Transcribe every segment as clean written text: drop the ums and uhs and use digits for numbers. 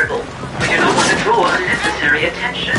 desirable. We do not want to draw unnecessary attention.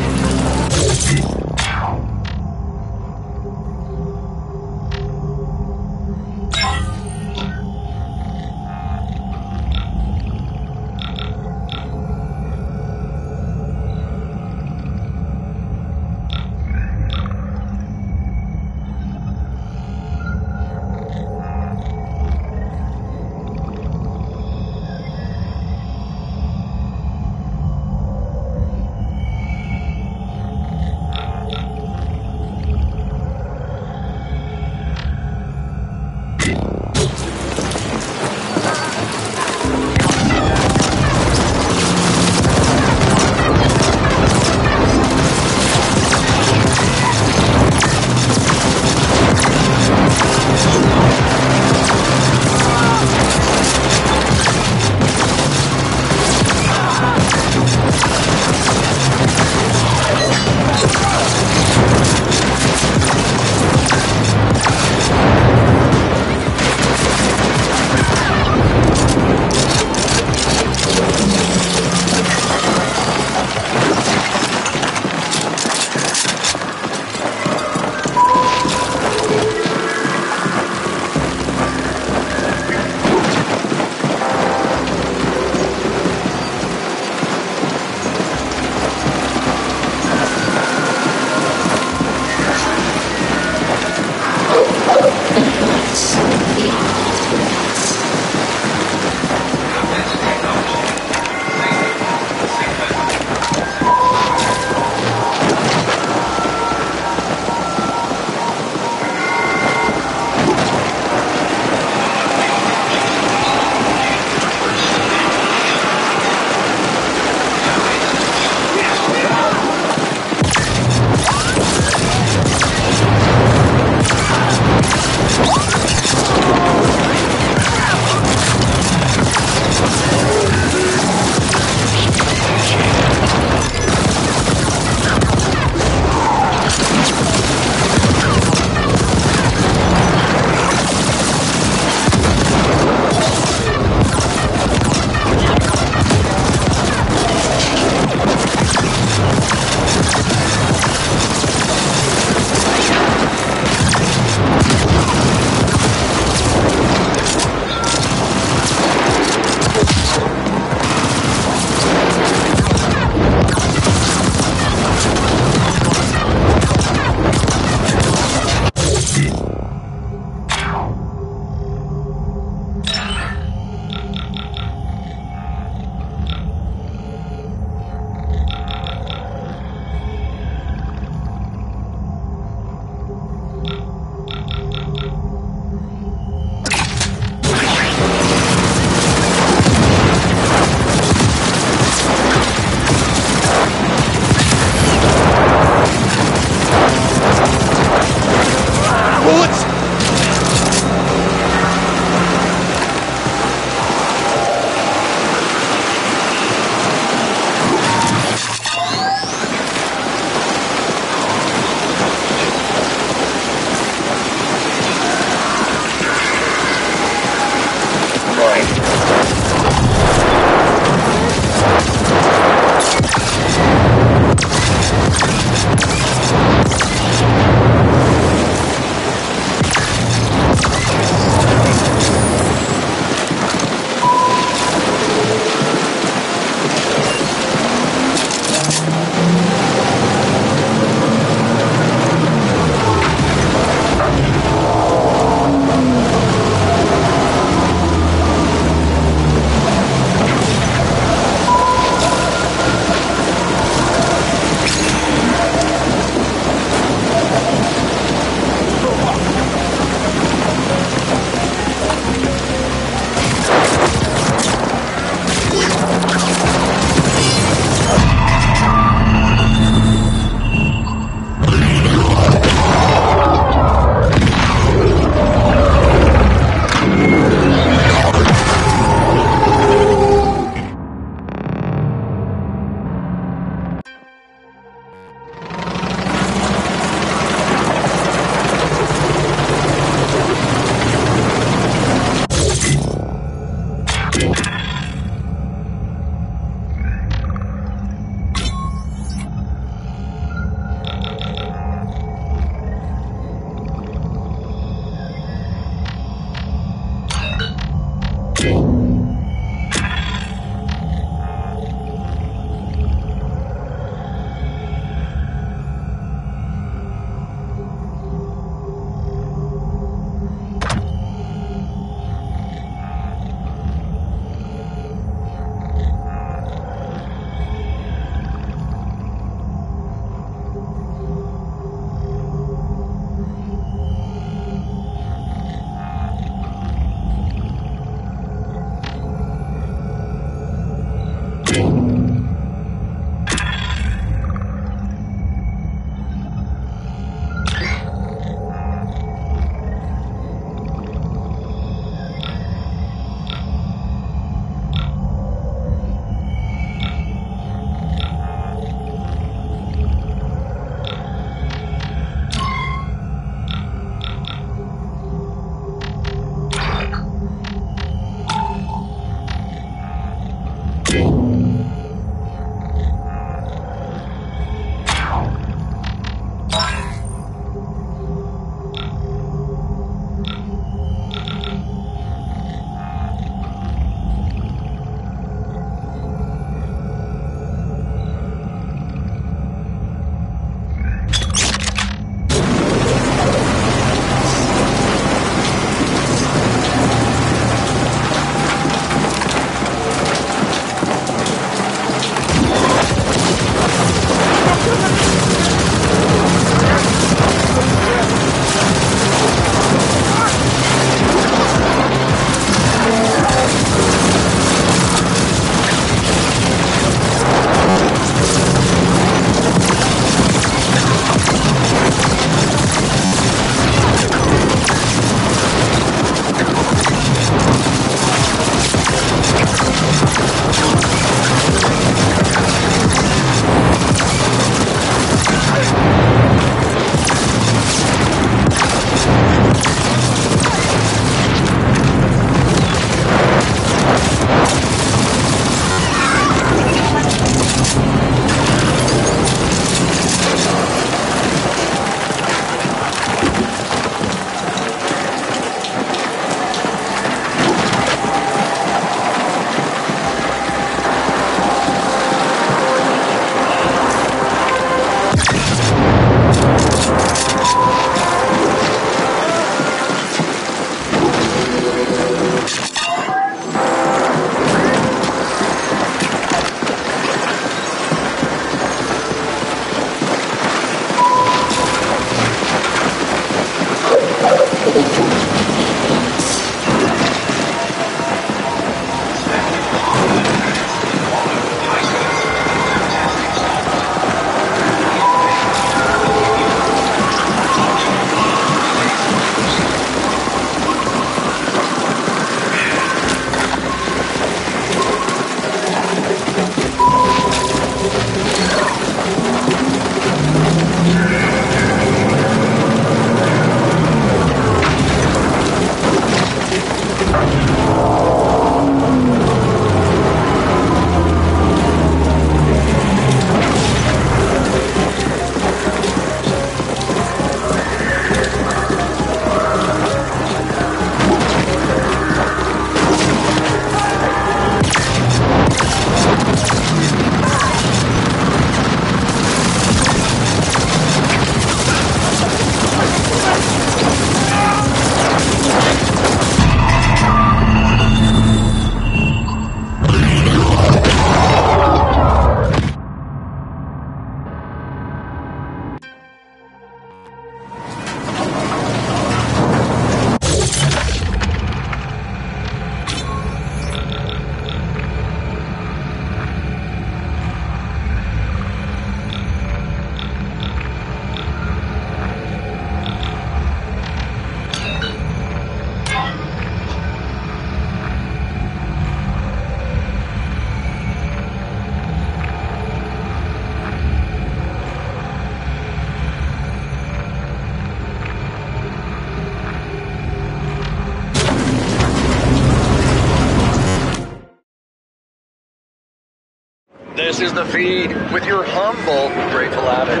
This is the feed with your humble Grateful Abbott.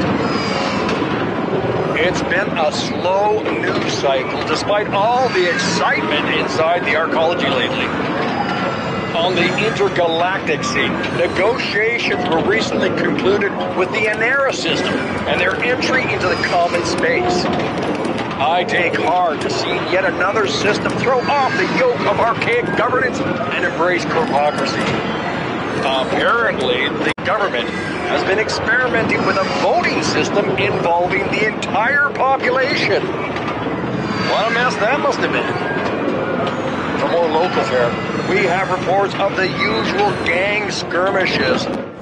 It's been a slow news cycle despite all the excitement inside the arcology lately. On the intergalactic scene, negotiations were recently concluded with the Anera system and their entry into the common space. I take heart to see yet another system throw off the yoke of archaic governance and embrace corpocracy. Apparently, the government has been experimenting with a voting system involving the entire population. What a mess that must have been. For more local fare, we have reports of the usual gang skirmishes.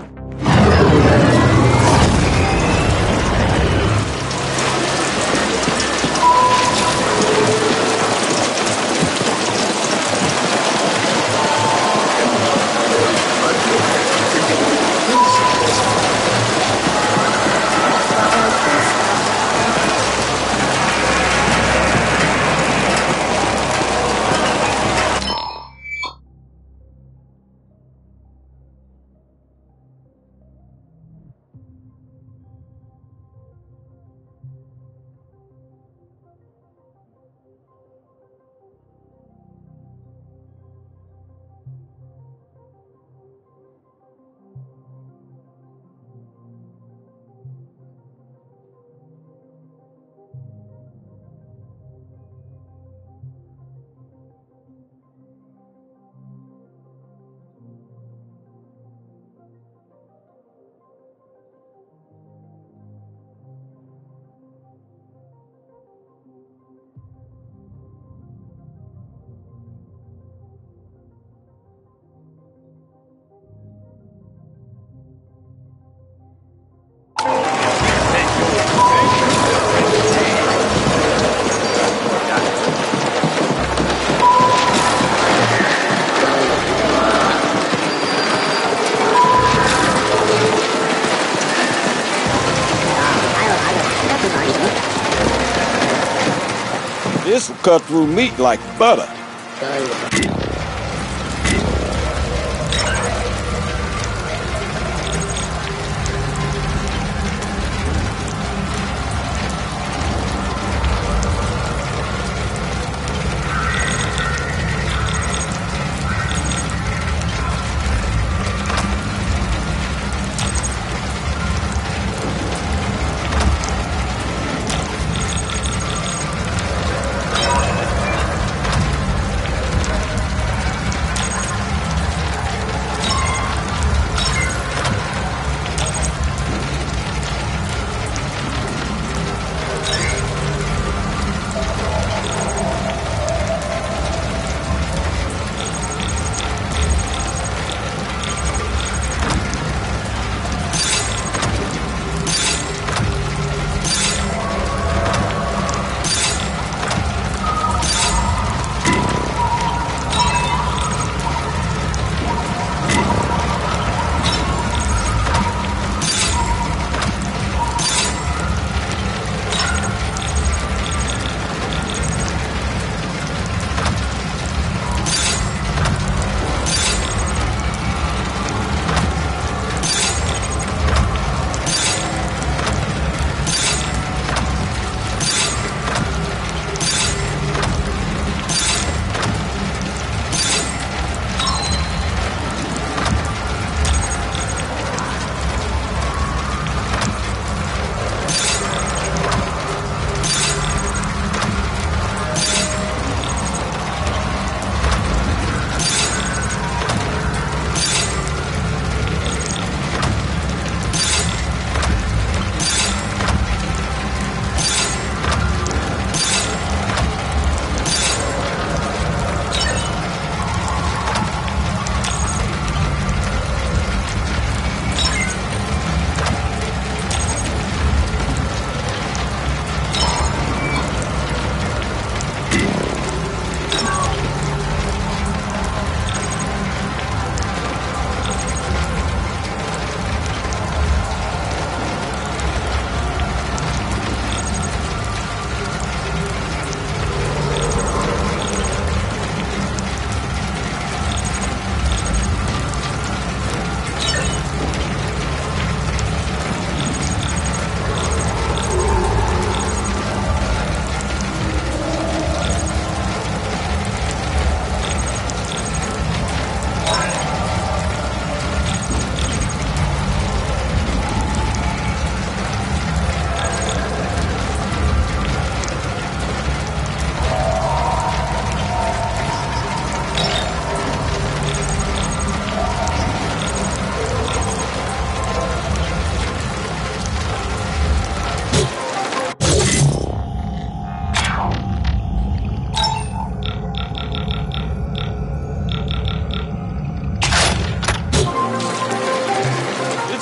This will cut through meat like butter.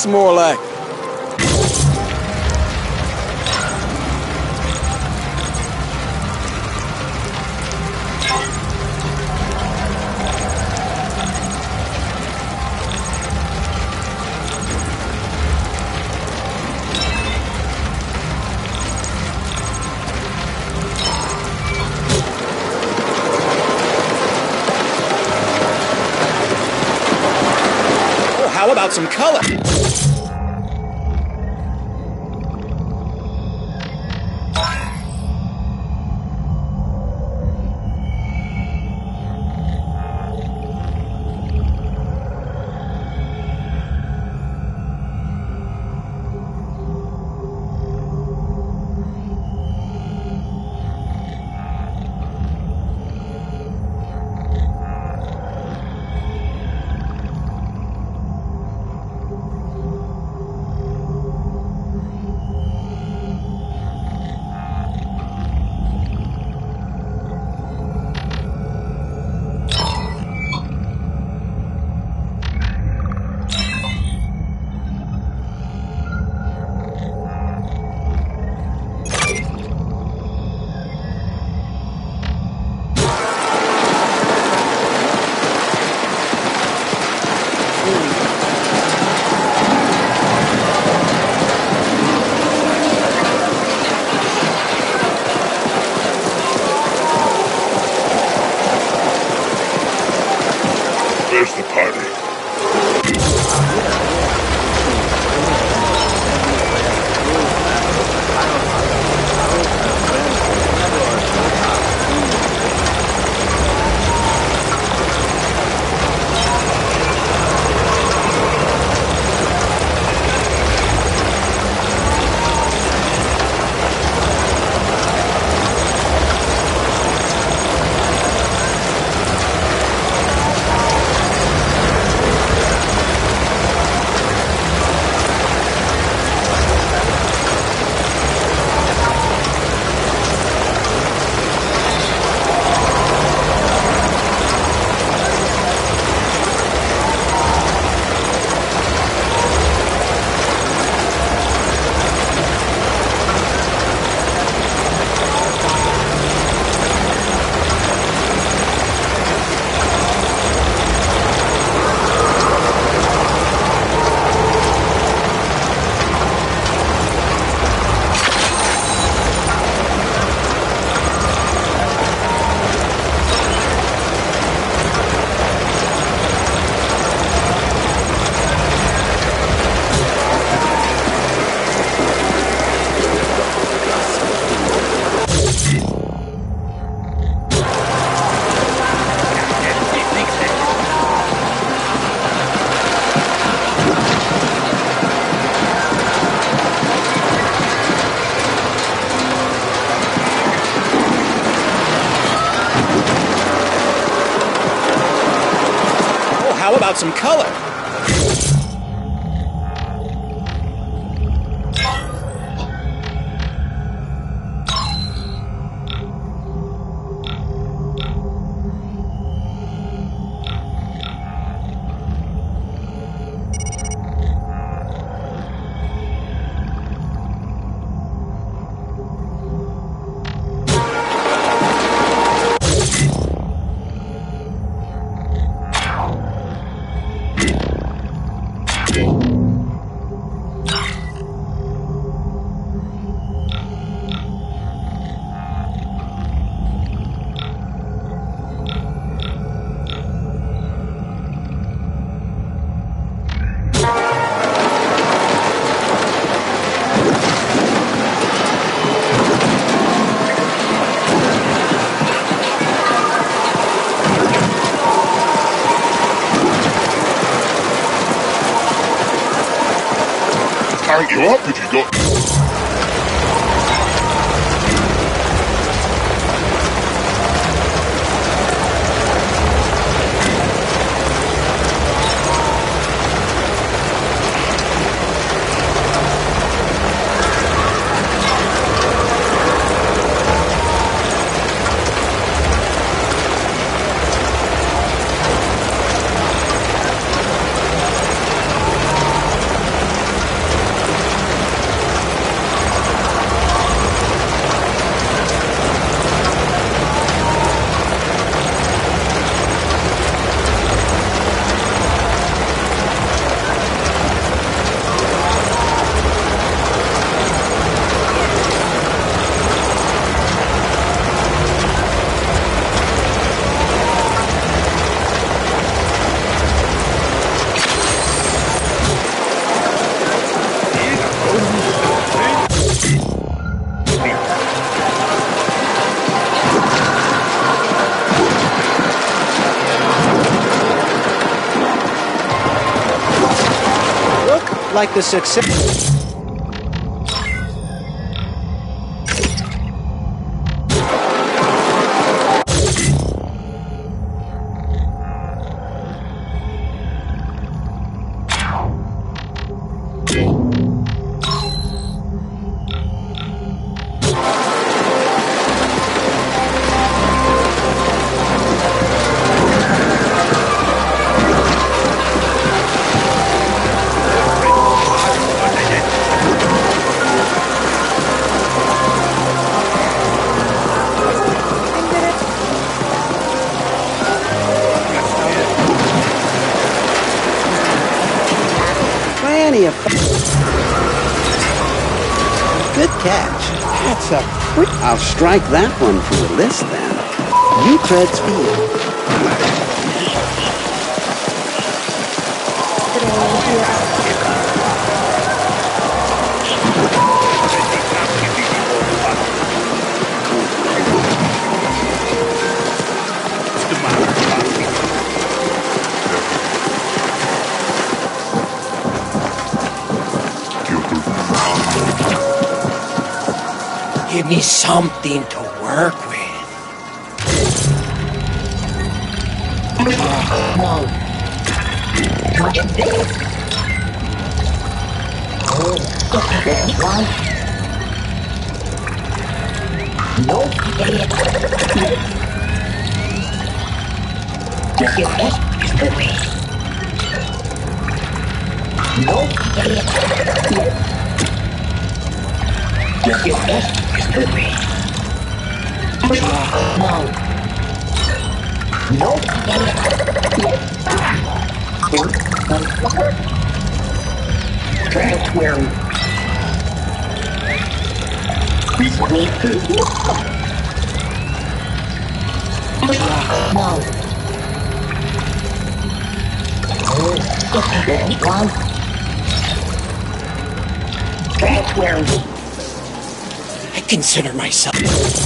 That's more like. Oh, how about some color? Where's the party? Oh, how about some color? Tank you up if you got... like the success. Plenty of good catch. That's a I'll strike that one from the list then. You tread speed. Give me something to work with. No. What is this? Oh, this one. Nope, idiot. Just your best is good way. Nope, idiot. Just your best is good way. No. Nope, idiot. Transferring. No. One. Transferring. I consider myself.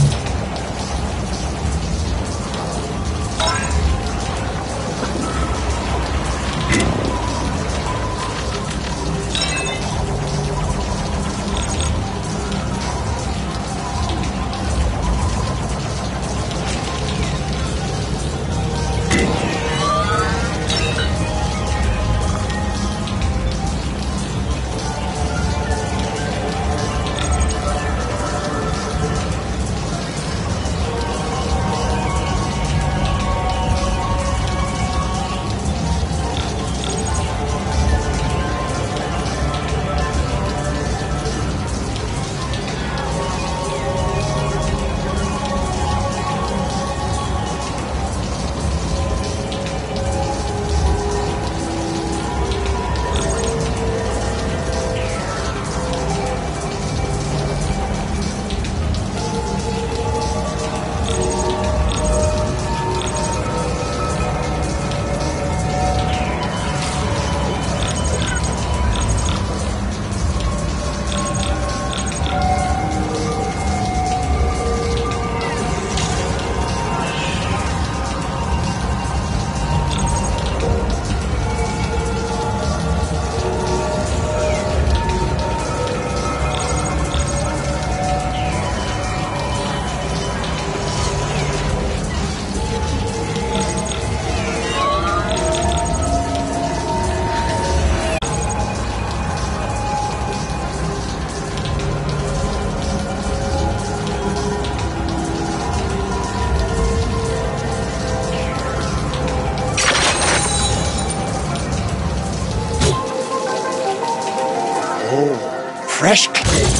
Fresh.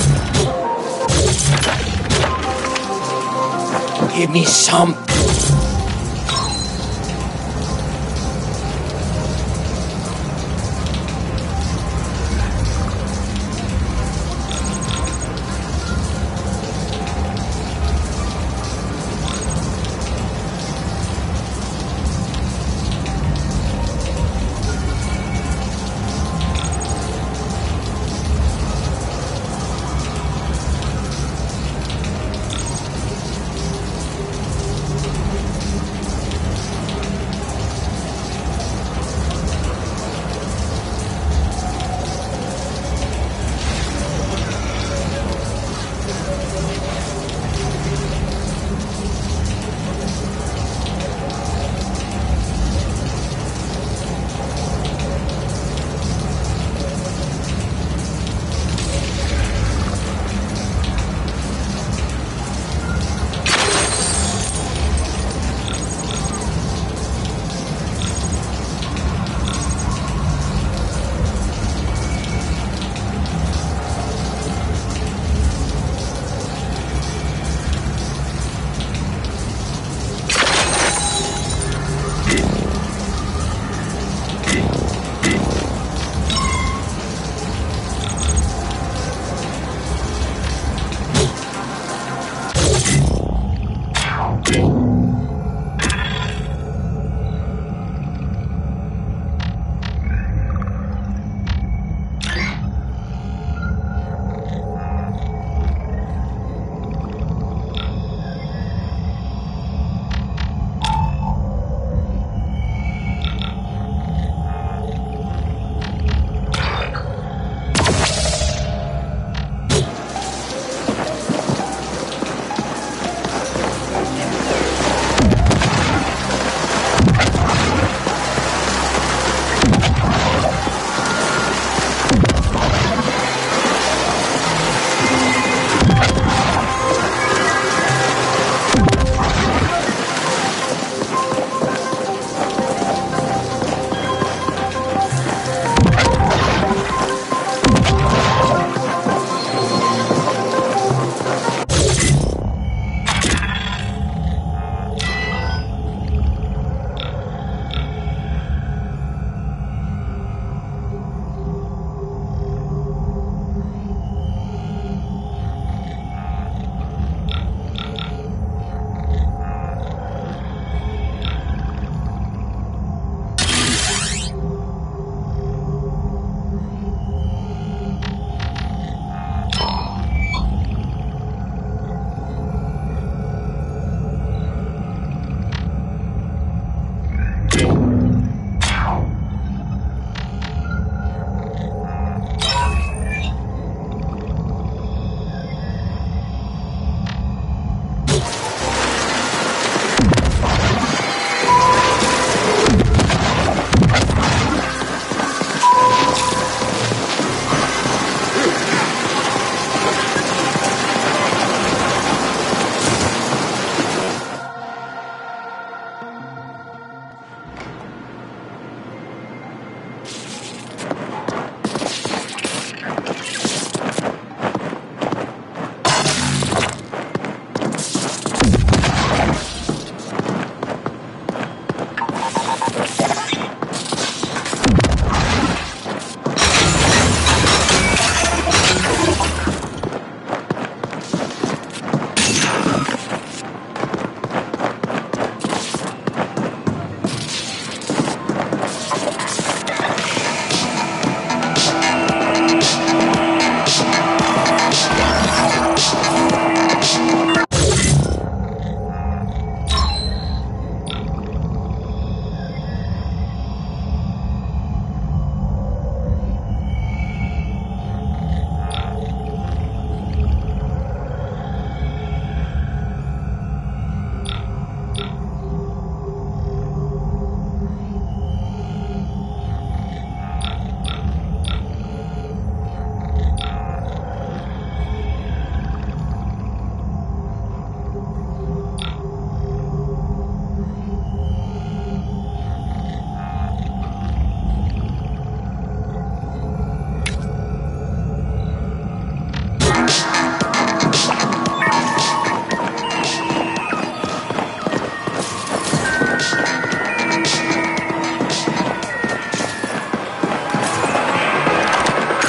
Give me some.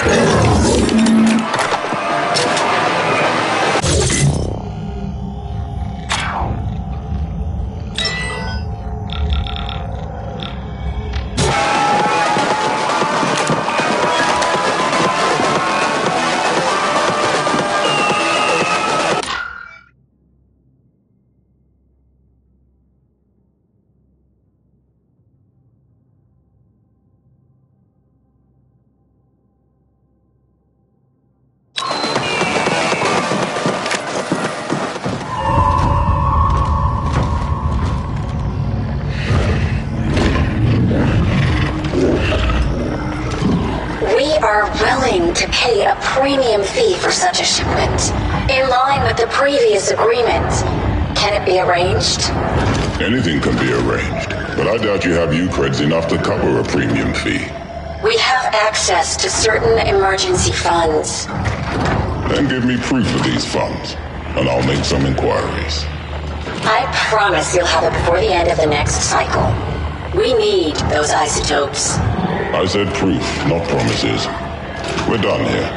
To pay a premium fee for such a shipment, in line with the previous agreement. Can it be arranged? Anything can be arranged, but I doubt you have Ucreds enough to cover a premium fee. We have access to certain emergency funds. Then give me proof of these funds, and I'll make some inquiries. I promise you'll have it before the end of the next cycle. We need those isotopes. I said proof, not promises. We're done here.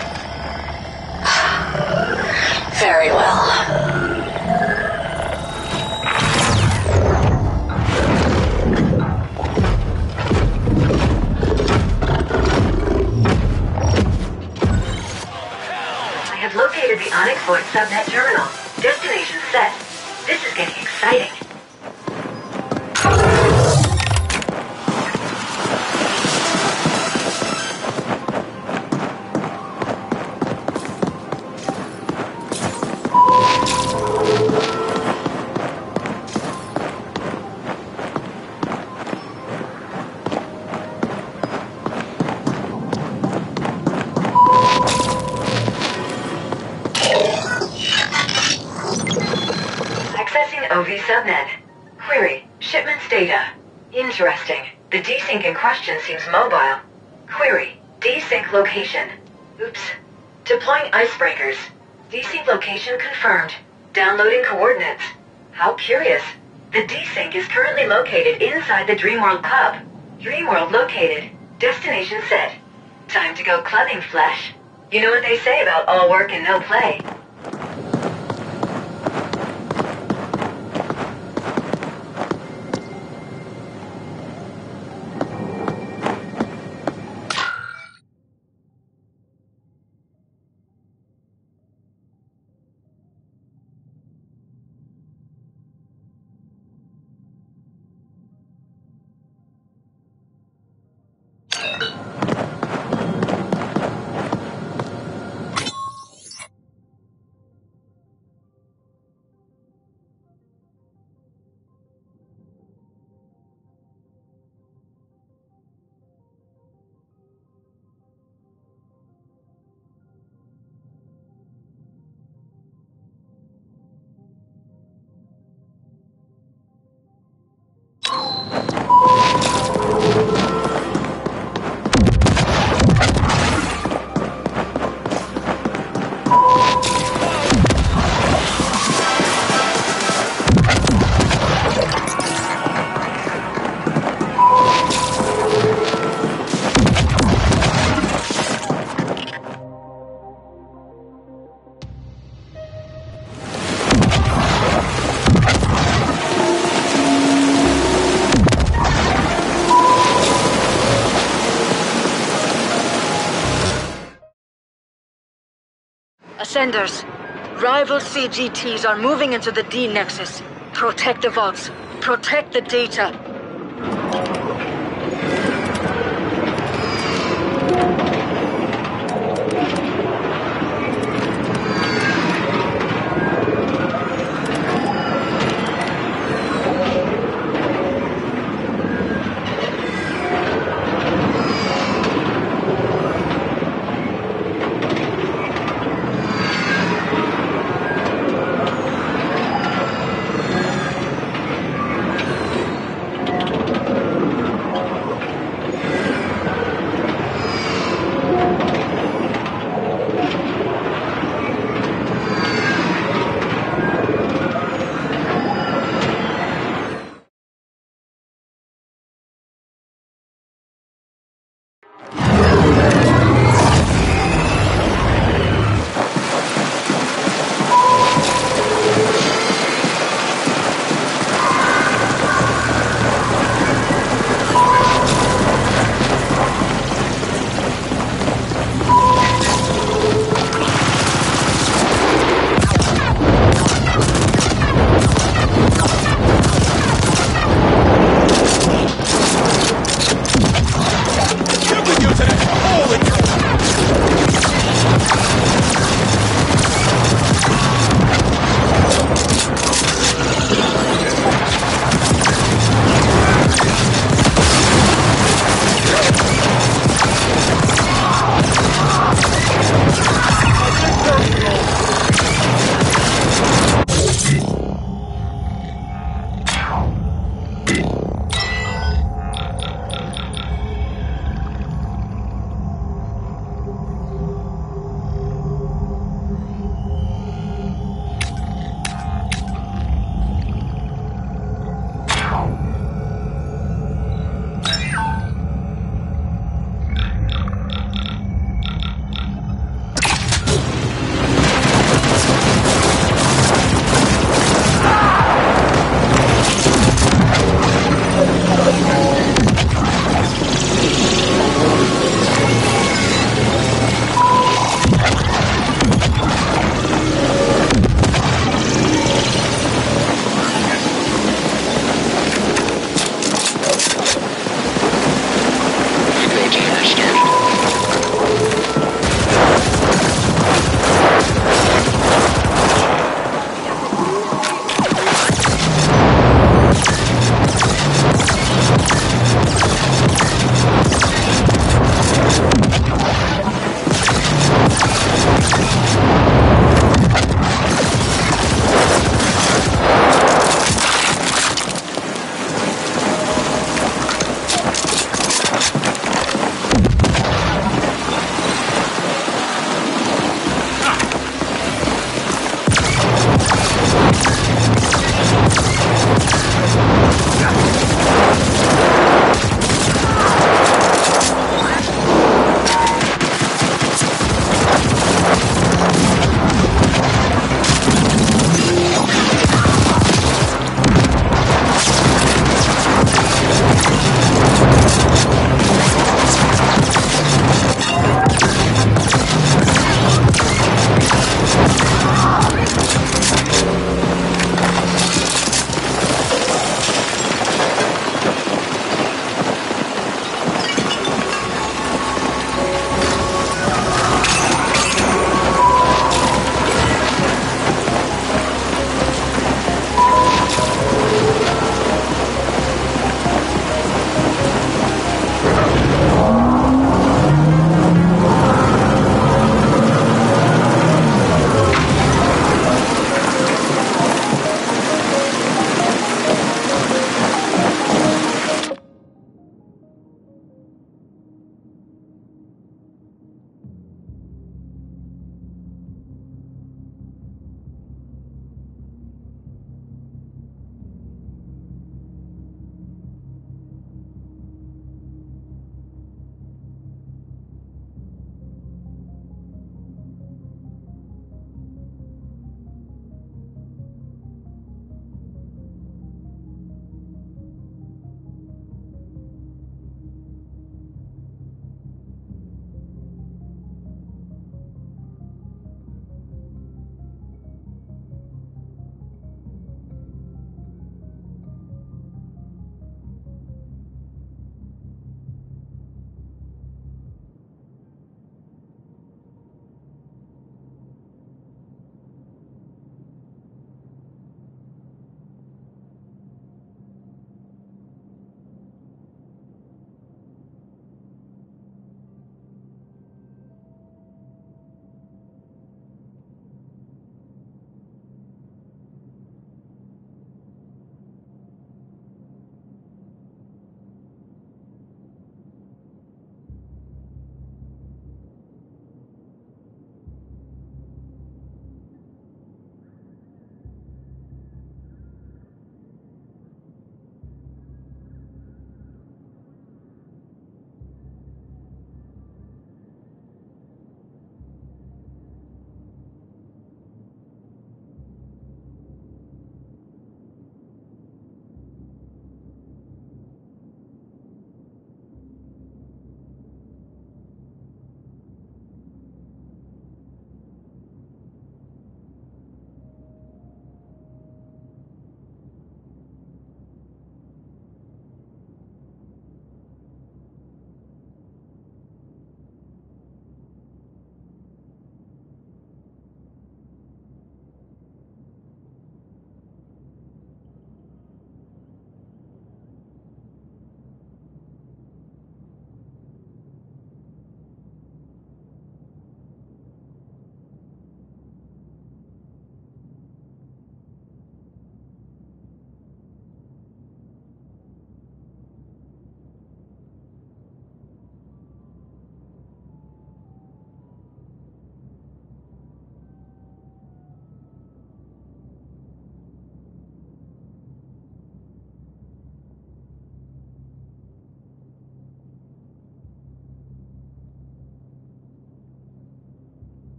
Very well. I have located the Onyx Void subnet terminal. Destination set. This is getting exciting. OV subnet. Query. Shipments data. Interesting. The desync in question seems mobile. Query. Desync location. Oops. Deploying icebreakers. Desync location confirmed. Downloading coordinates. How curious. The desync is currently located inside the Dreamworld Club. Dreamworld located. Destination set. Time to go clubbing, Flesh. You know what they say about all work and no play. Ascenders. Rival CGTs are moving into the D-Nexus. Protect the vaults. Protect the data.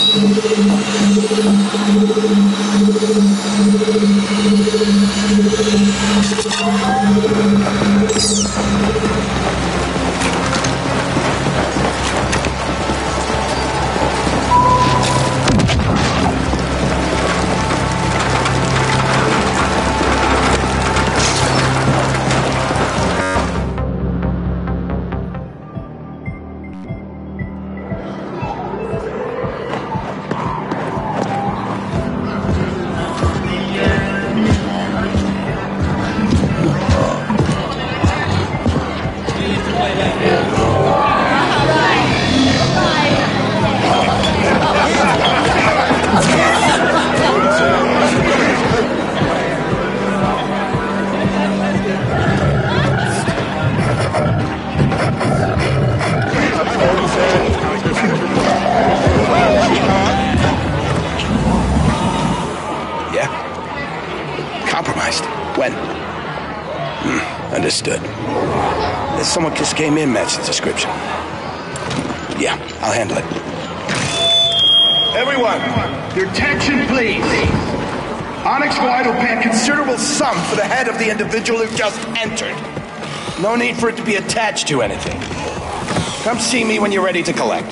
Understood. Someone just came in, matched the description. Yeah, I'll handle it. Everyone, your attention, please. Onyx Wide will pay a considerable sum for the head of the individual who just entered. No need for it to be attached to anything. Come see me when you're ready to collect.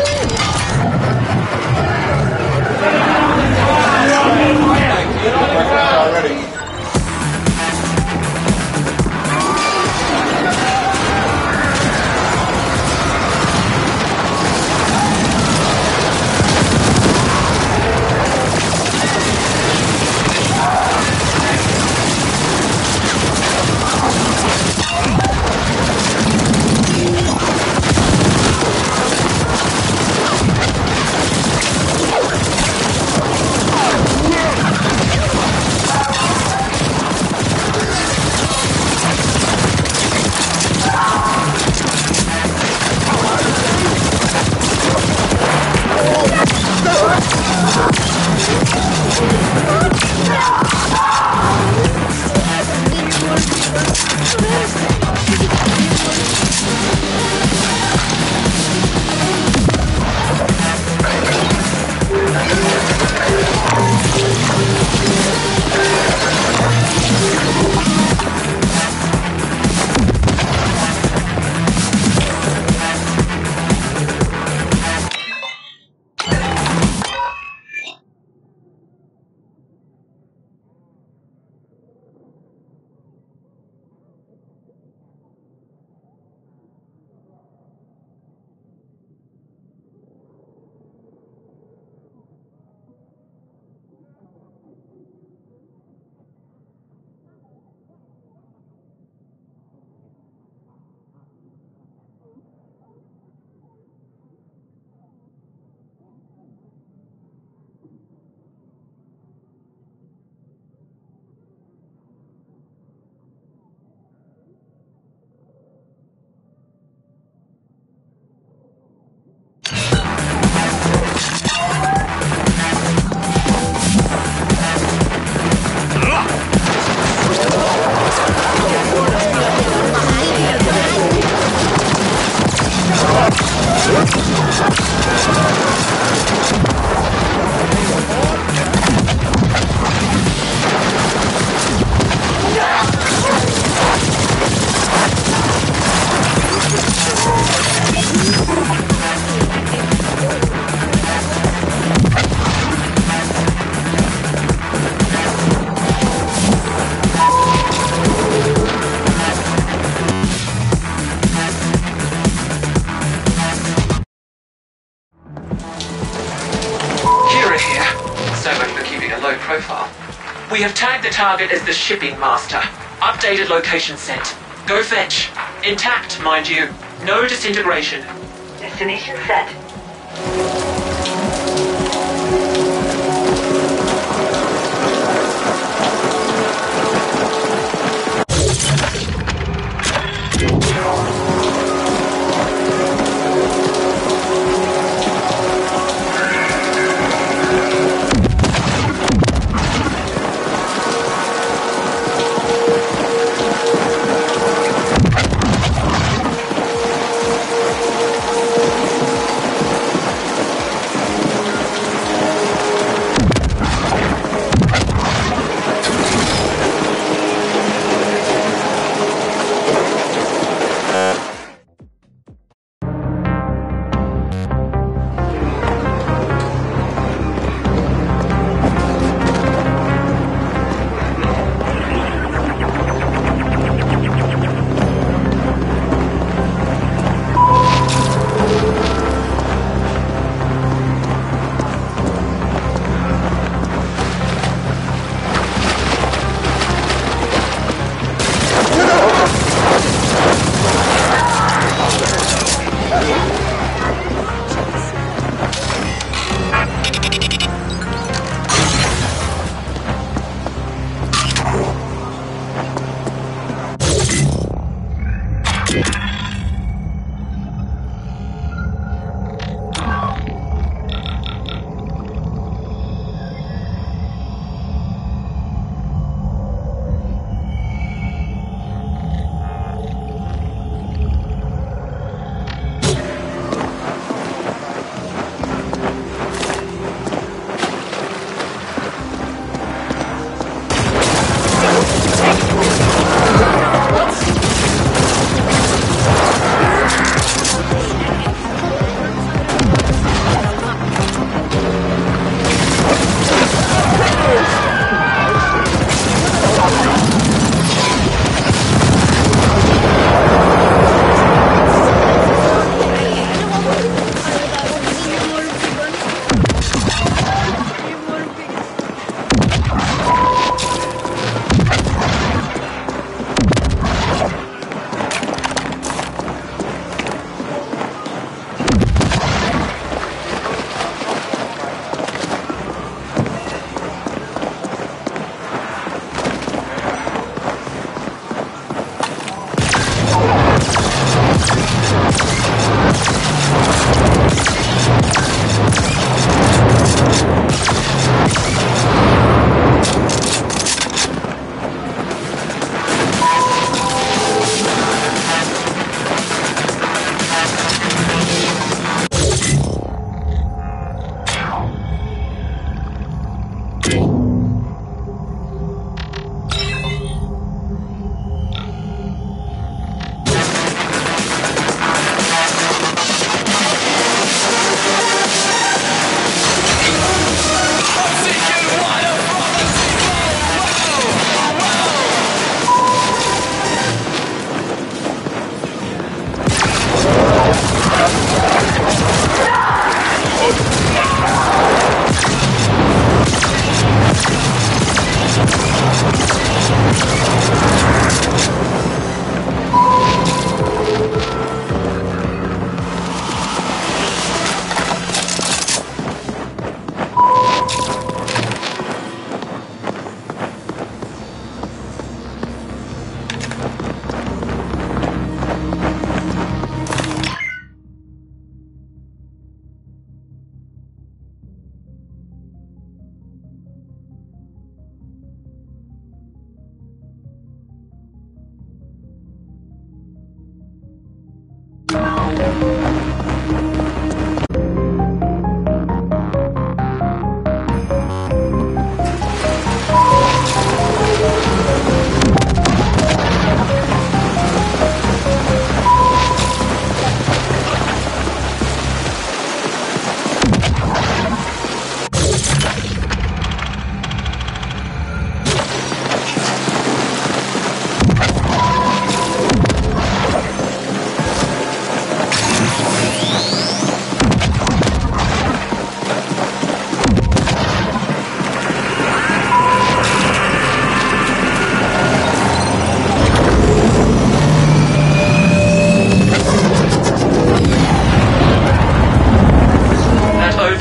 We have tagged the target as the Shipping Master. Updated location sent. Go fetch. Intact, mind you. No disintegration. Destination set.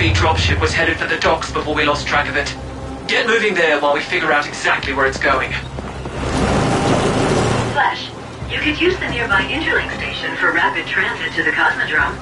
high-speed dropship was headed for the docks before we lost track of it. Get moving there while we figure out exactly where it's going. Flash, you could use the nearby Interlink station for rapid transit to the Cosmodrome.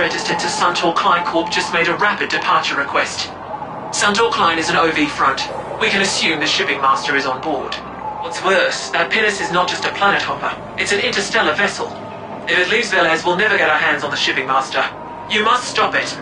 registered to Suntor Klein Corp just made a rapid departure request. Suntor Klein is an OV front. We can assume the shipping master is on board. What's worse, that pinnace is not just a planet hopper. It's an interstellar vessel. If it leaves Velez, we'll never get our hands on the shipping master. You must stop it.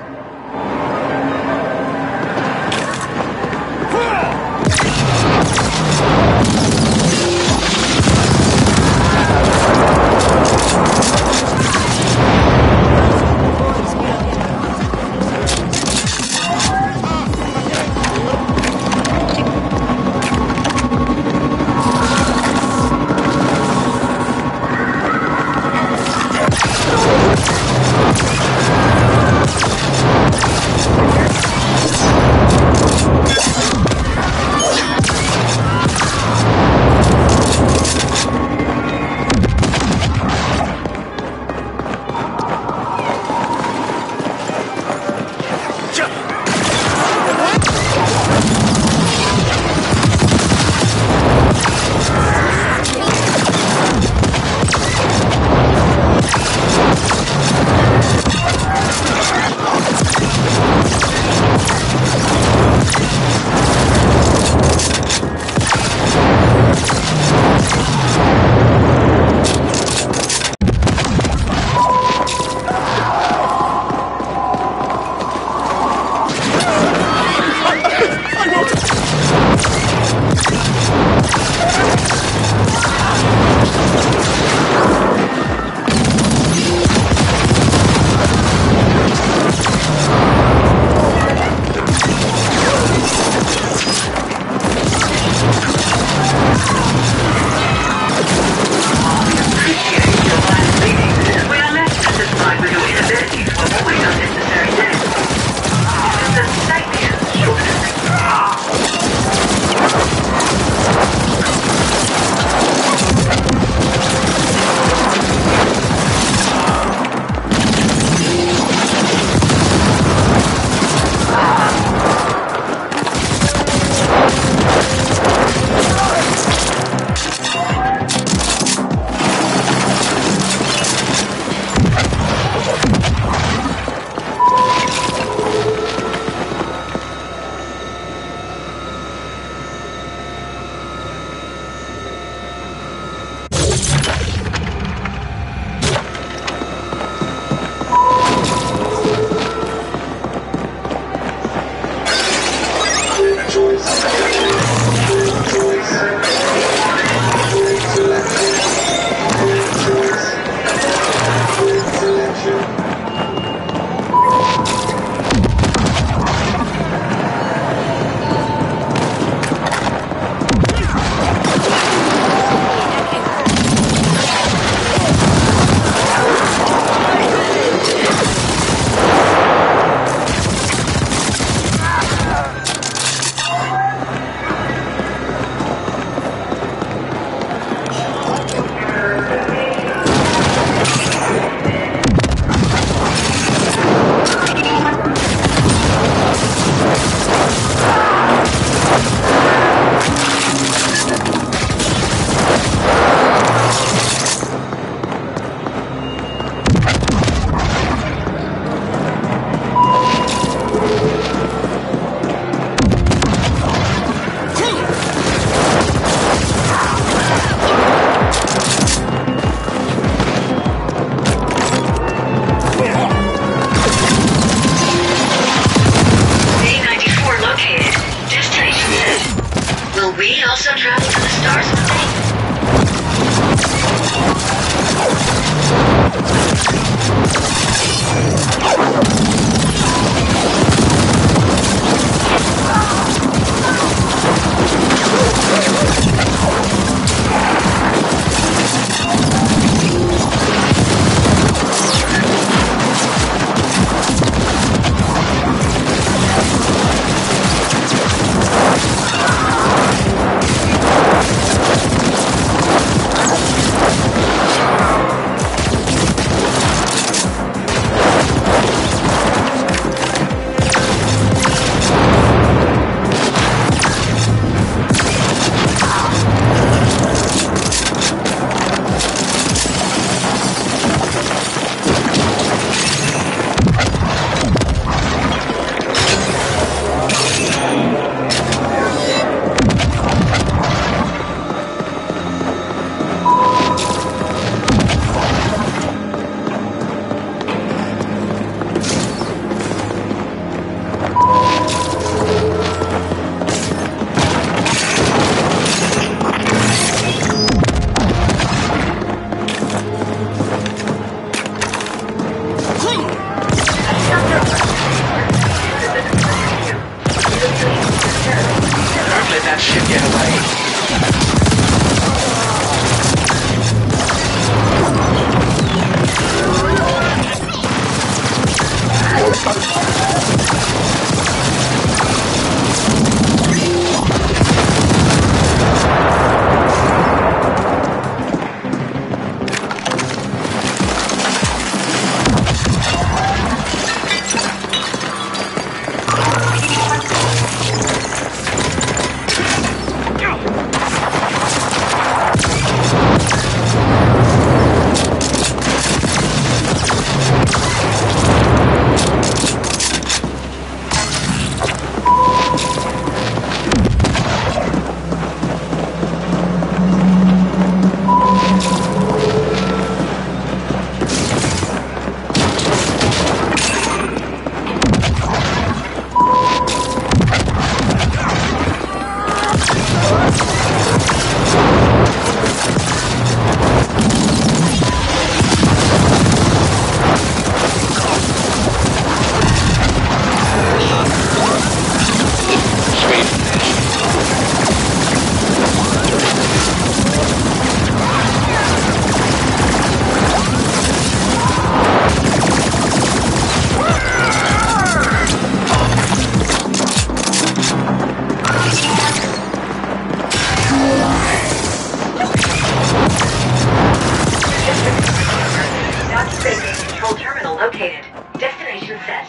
set.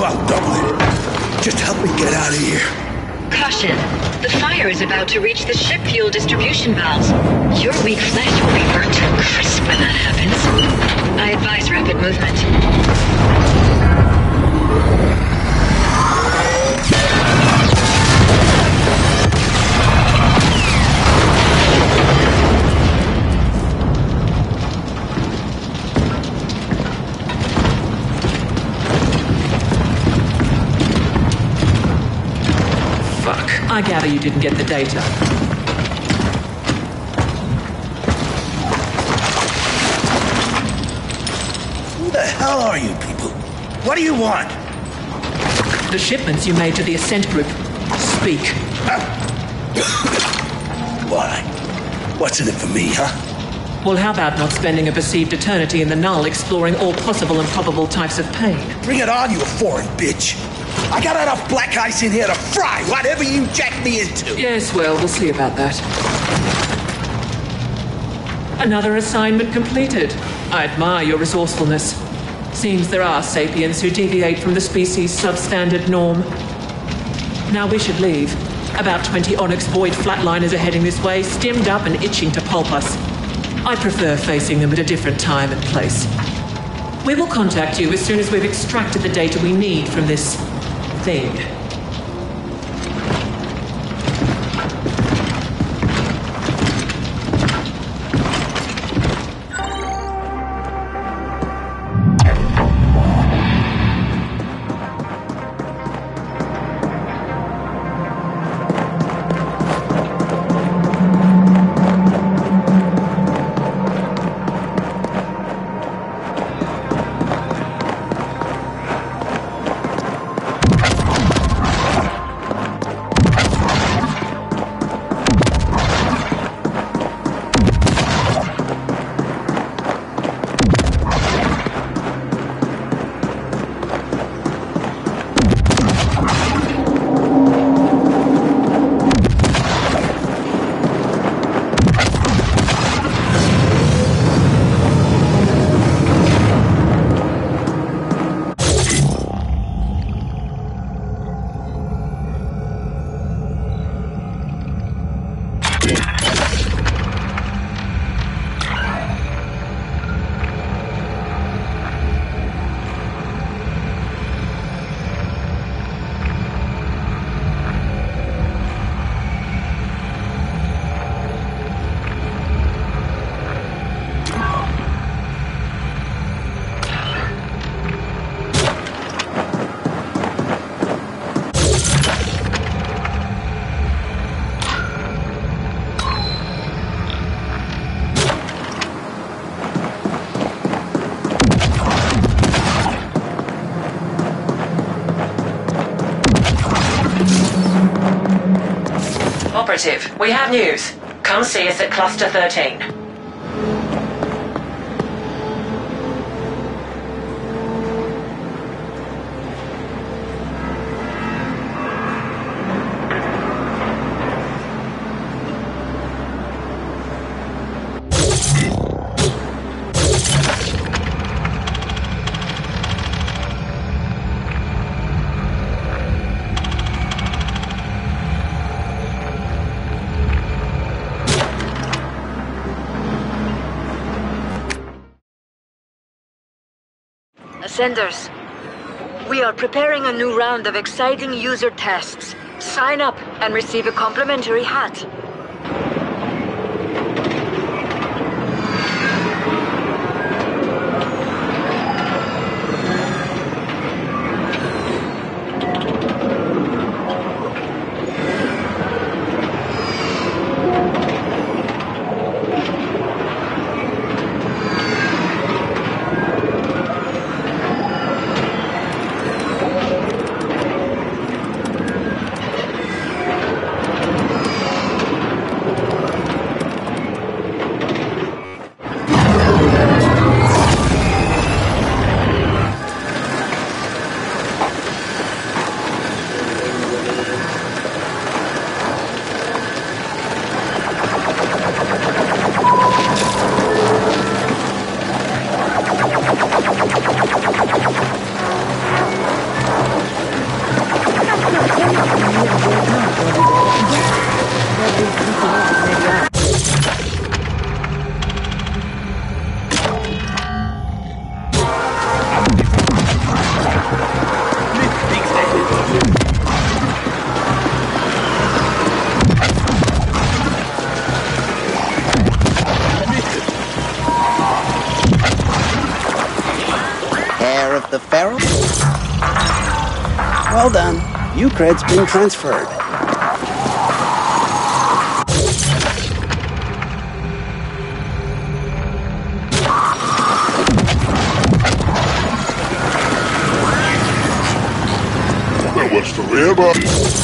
I'll double it. Just help me get out of here. Caution. The fire is about to reach the ship fuel distribution valves. Your weak flesh will be burnt to a crisp when that happens. I advise rapid movement. I gather you didn't get the data. Who the hell are you people? What do you want? The shipments you made to the Ascent Group. Speak. Why? What's in it for me, huh? Well, how about not spending a perceived eternity in the Null exploring all possible and probable types of pain? Bring it on, you foreign bitch. I got enough black ice in here to fry whatever you jack me into. Yes, well, we'll see about that. Another assignment completed. I admire your resourcefulness. Seems there are sapiens who deviate from the species' substandard norm. Now we should leave. About 20 Onyx Void flatliners are heading this way, stemmed up and itching to pulp us. I prefer facing them at a different time and place. We will contact you as soon as we've extracted the data we need from this thing. Operative, we have news. Come see us at Cluster 13. Ascenders, we are preparing a new round of exciting user tests. Sign up and receive a complimentary hat. care of the Pharaoh? Well done. Eucred's been transferred. What's the real about?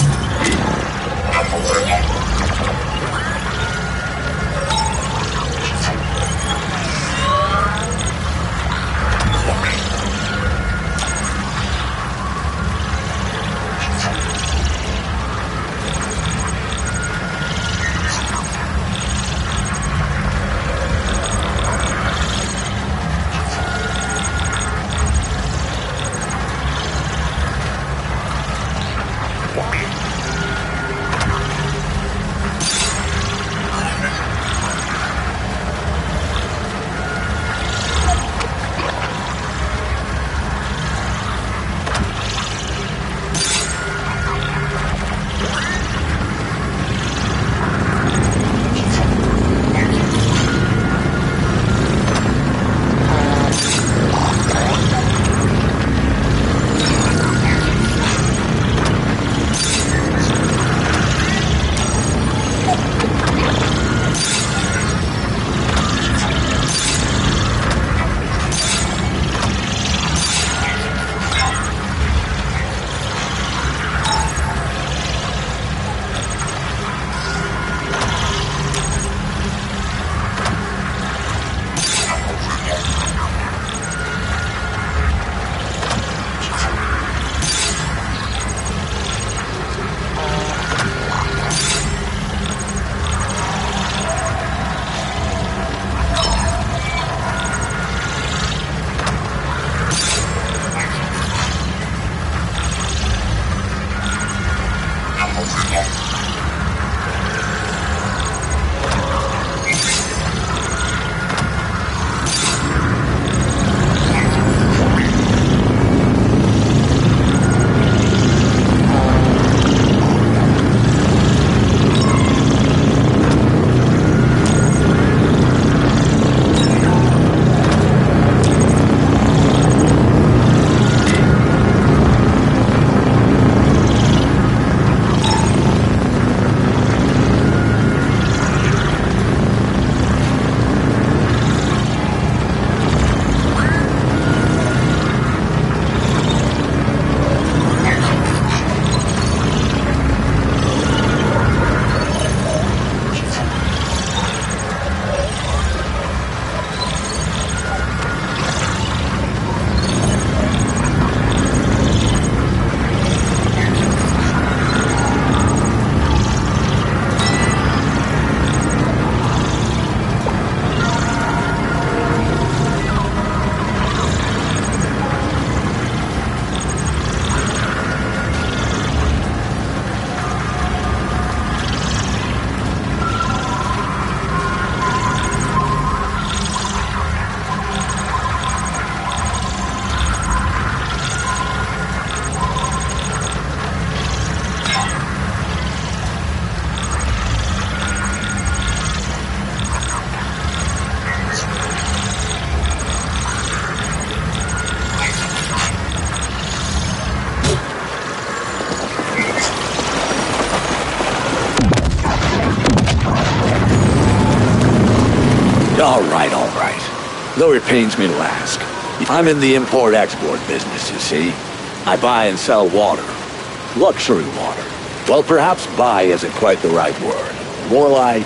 All right. Though it pains me to ask. I'm in the import-export business, you see. I buy and sell water. Luxury water. Well, perhaps buy isn't quite the right word. More like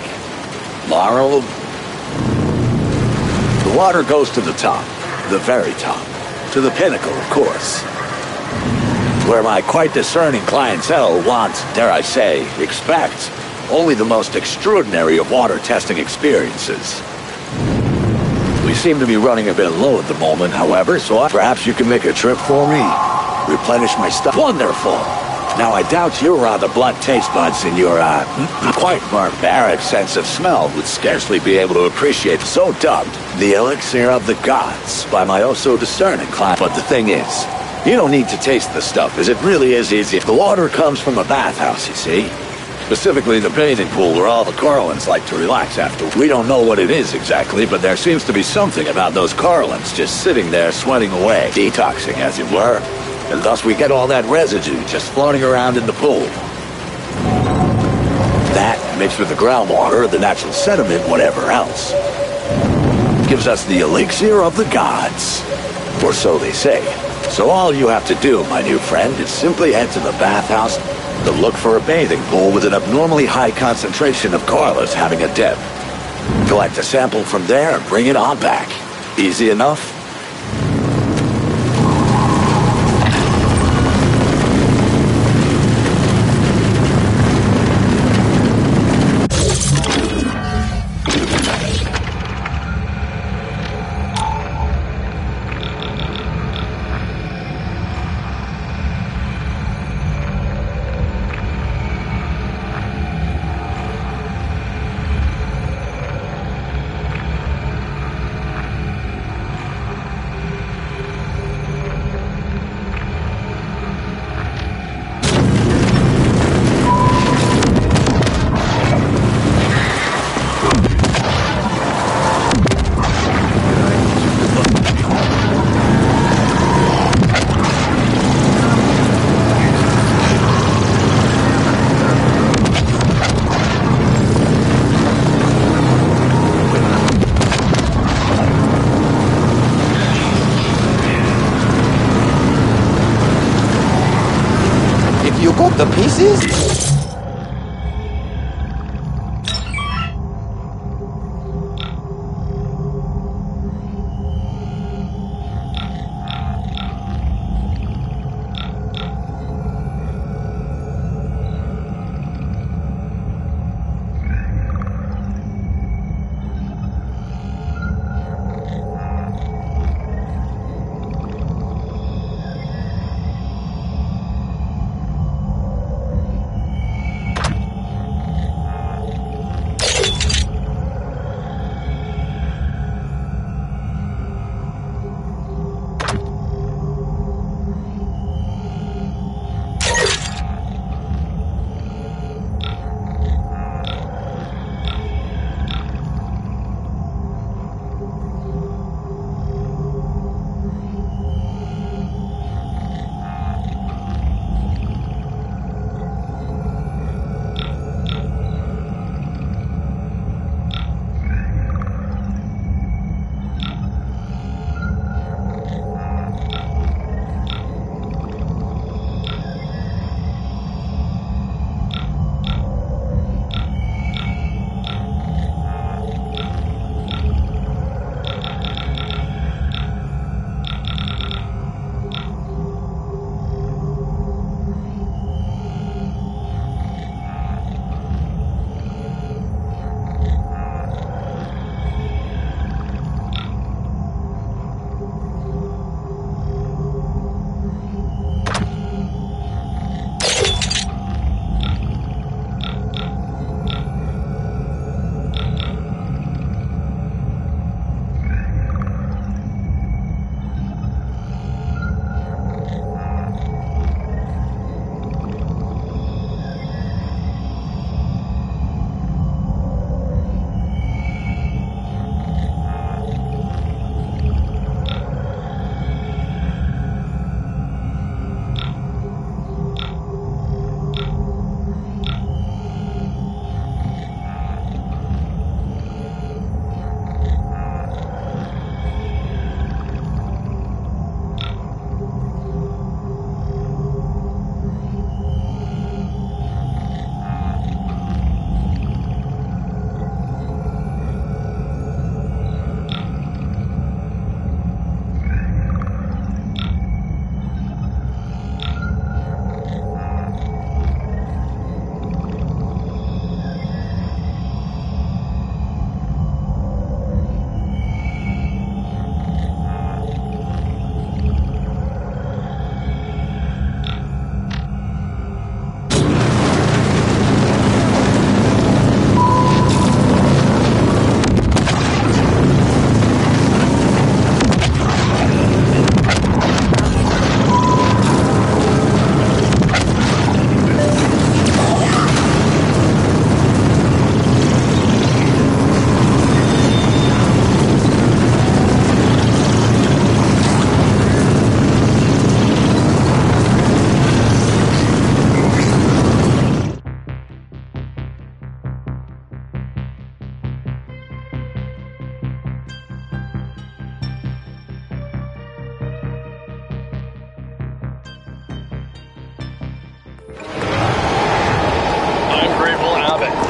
borrow. The water goes to the top. The very top. To the pinnacle, of course. Where my quite discerning clientele wants, dare I say, expects, only the most extraordinary of water testing experiences. We seem to be running a bit low at the moment, however, so perhaps you can make a trip for me. Replenish my stuff. Wonderful! Now, I doubt your rather blunt taste buds and your, quite barbaric sense of smell would scarcely be able to appreciate so dubbed the elixir of the gods by my oh-so-discerning client. But the thing is, you don't need to taste the stuff, as it really is easy. The water comes from a bathhouse, you see. Specifically the bathing pool where all the Corellans like to relax after. We don't know what it is exactly, but there seems to be something about those Corellans just sitting there sweating away, detoxing as it were. And thus we get all that residue just floating around in the pool. That, mixed with the groundwater, the natural sediment, whatever else, gives us the elixir of the gods. Or so they say. So all you have to do, my new friend, is simply head to the bathhouse to look for a bathing pool with an abnormally high concentration of Corellas having a dip. Collect a sample from there and bring it on back. Easy enough? The pieces?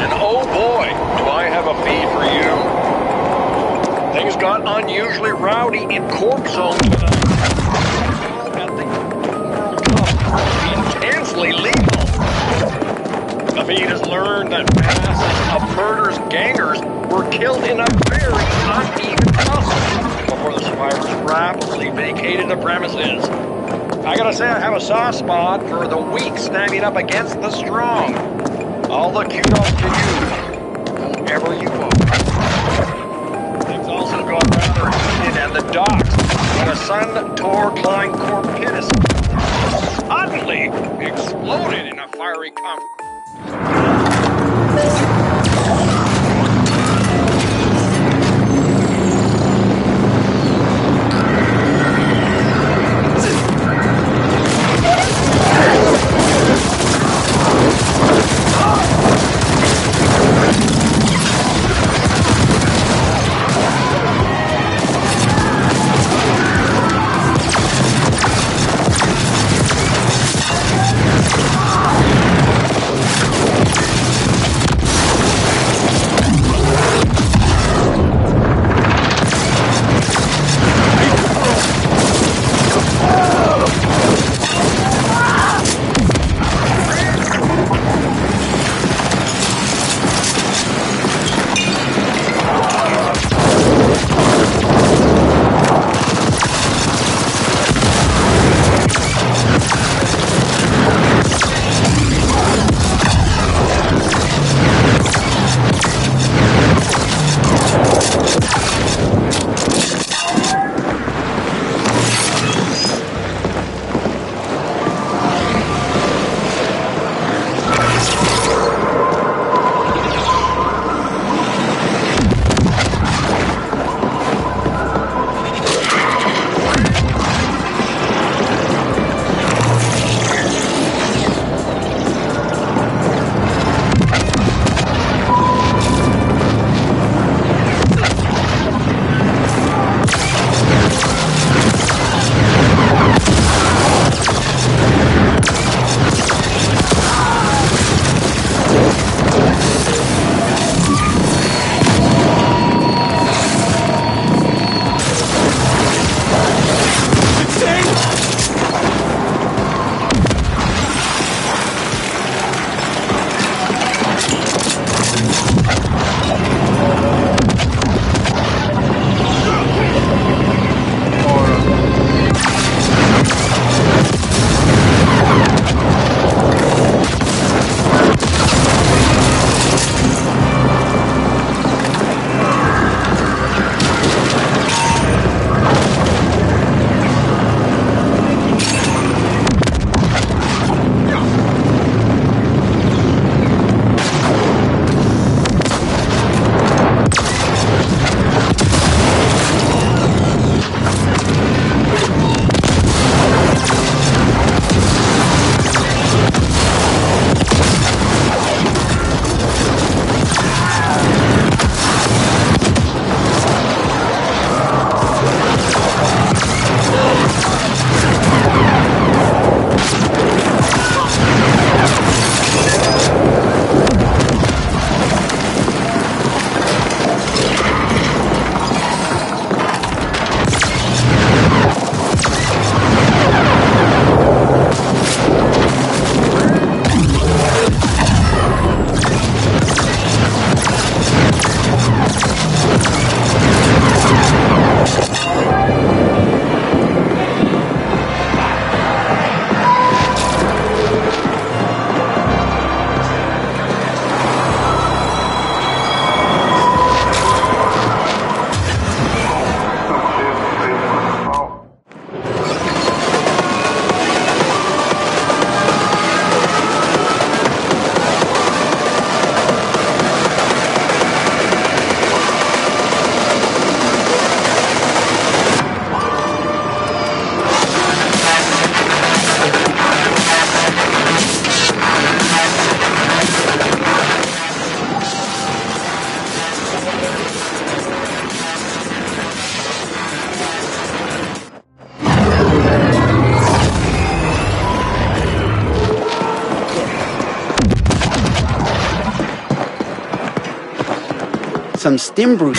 And oh boy, do I have a feed for you. Things got unusually rowdy in Corp Zone tonight. At the World Cup, intensely lethal. The feed has learned that masses of murderers gangers were killed in a very uneven tussle before the survivors rapidly vacated the premises. I gotta say, I have a soft spot for the weak standing up against the strong. All the kudos to you, whoever you are. Things also got rather heated at the docks when a Sun-Tor Klein Corp pinnace suddenly exploded in a fiery conflict. some stim brew.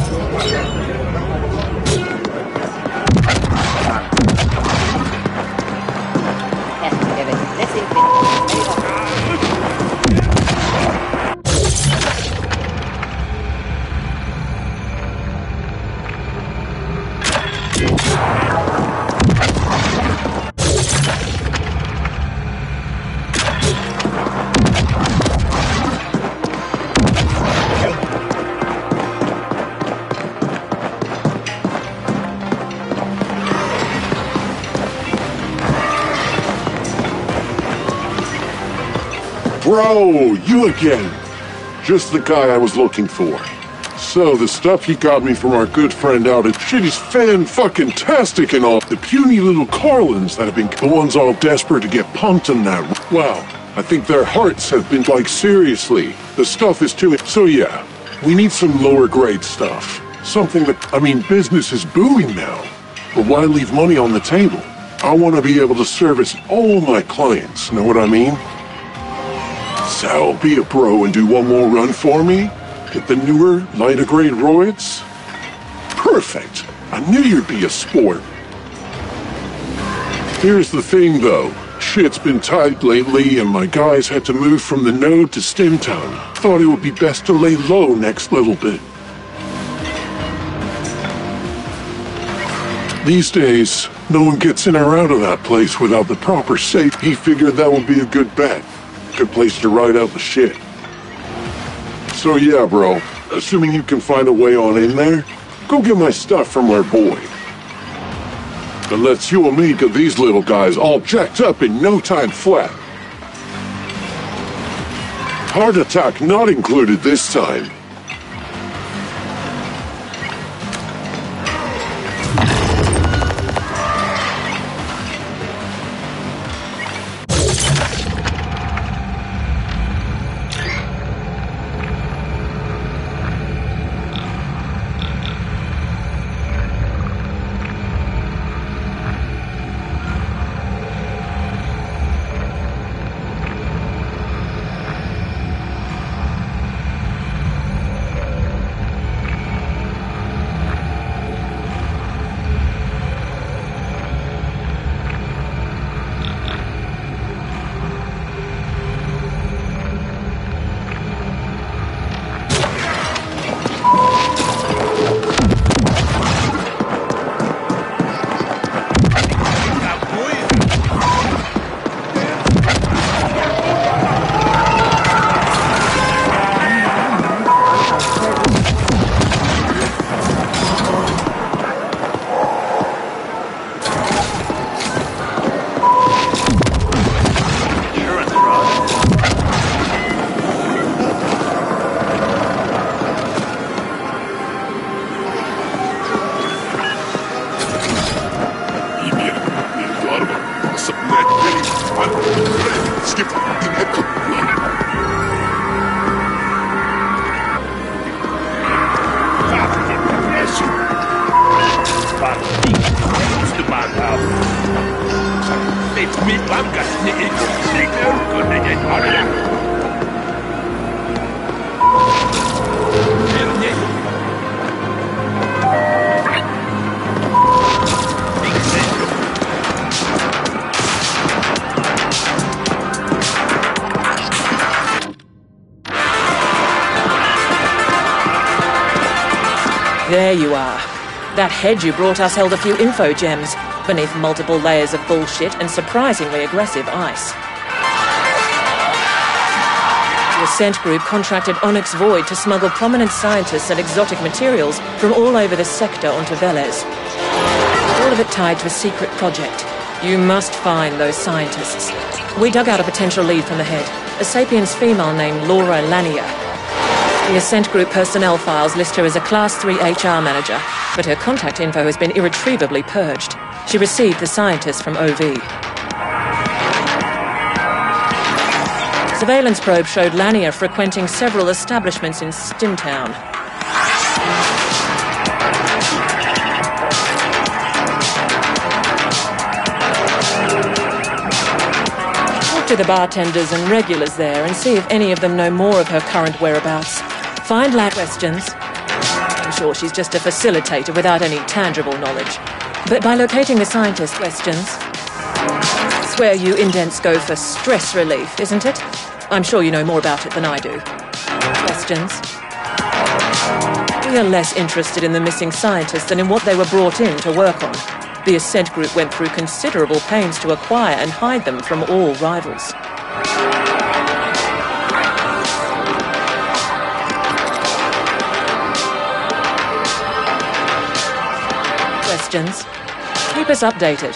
Bro, you again. Just the guy I was looking for. So, the stuff you got me from our good friend out at shit is fan-fucking-tastic and all. The puny little Carlins that have been the ones all desperate to get punked in that. Wow, I think their hearts have been like, seriously. The stuff is too... So yeah, we need some lower-grade stuff. Something that, I mean, business is booming now. But why leave money on the table? I want to be able to service all my clients, know what I mean? So, be a bro and do one more run for me? Get the newer, lighter-grade roids? Perfect! I knew you'd be a sport. Here's the thing, though. Shit's been tight lately, and my guys had to move from the node to Stimtown. Thought it would be best to lay low next little bit. These days, no one gets in or out of that place without the proper safety. He figured that would be a good bet. Good place to ride out the shit. So yeah, bro, assuming you can find a way on in there, go get my stuff from our boy. That lets you and me get these little guys all jacked up in no time flat. Heart attack not included this time. There you are. That head you brought us held a few info gems, beneath multiple layers of bullshit and surprisingly aggressive ice. The Ascent Group contracted Onyx Void to smuggle prominent scientists and exotic materials from all over the sector onto Velez. All of it tied to a secret project. You must find those scientists. We dug out a potential lead from the head, a Sapiens female named Laura Lanier. The Ascent Group personnel files list her as a Class 3 HR manager, but her contact info has been irretrievably purged. She received the scientists from OV. Surveillance probe showed Lanier frequenting several establishments in Stimtown. Talk to the bartenders and regulars there and see if any of them know more of her current whereabouts. Find lab questions sure she's just a facilitator without any tangible knowledge. But by locating the scientist questions... Swear you indents go for stress relief, isn't it? I'm sure you know more about it than I do. Questions? We are less interested in the missing scientists than in what they were brought in to work on. The Ascent Group went through considerable pains to acquire and hide them from all rivals. Questions? Keep us updated.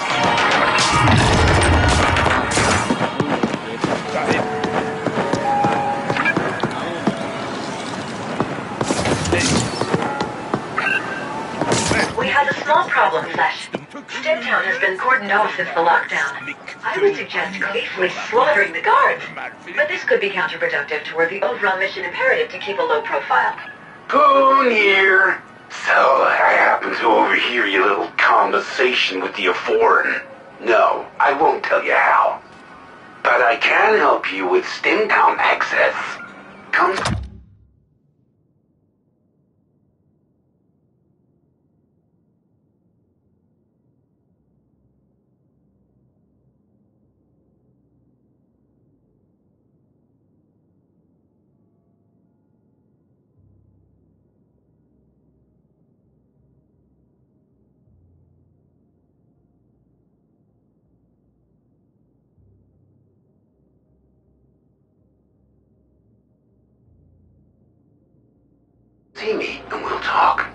We have a small problem, Flesh. Stimtown has been cordoned off since the lockdown. I would suggest gleefully slaughtering the guards. But this could be counterproductive toward the overall mission imperative to keep a low profile. Poon here. So, I happen to overhear your little conversation with the Foreign. No, I won't tell you how. But I can help you with Stimtown access. Come... See me, and we'll talk.